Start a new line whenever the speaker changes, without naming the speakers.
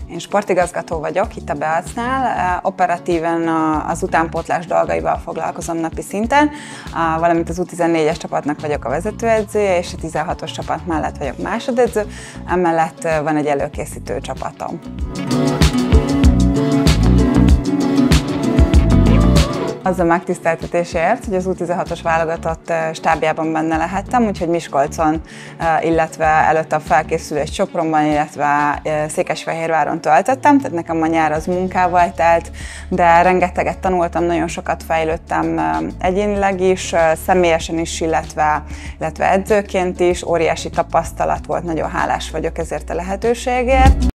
Én sportigazgató vagyok itt a Beacnál, operatíven az utánpótlás dolgaival foglalkozom napi szinten, valamint az U14-es csapatnak vagyok a vezetőedzője, és a 16-os csapat mellett vagyok másodedző, emellett van egy előkészítő csapatom. Az a megtiszteltetésért, hogy az U16-os válogatott stábjában benne lehettem, úgyhogy Miskolcon, illetve előtte a felkészülés Sopronban, illetve Székesfehérváron töltöttem, tehát nekem a nyár az munkával telt, de rengeteget tanultam, nagyon sokat fejlődtem egyénileg is, személyesen is, illetve edzőként is, óriási tapasztalat volt, nagyon hálás vagyok ezért a lehetőségért.